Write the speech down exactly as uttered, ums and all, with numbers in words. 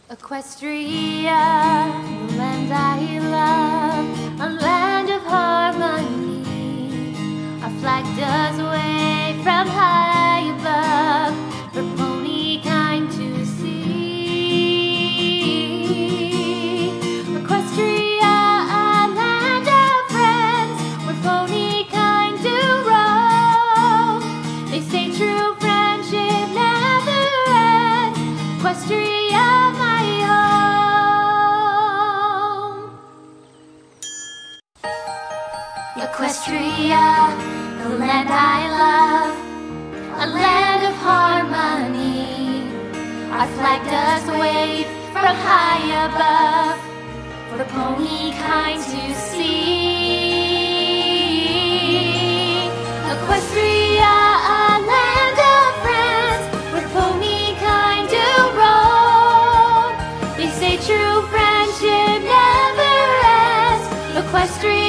Equestria, the land I love, a land of harmony. Our flag does wave from high above for pony kind to see. Equestria, a land of friends, where pony kind do roam. They say true friendship never ends. Equestria, my home. Equestria, the land I love, a land of harmony. Our flag does wave from high above for pony kind to see. Equestria, a land of friends, where pony kind do roam. They say true friendship never ends. Equestria.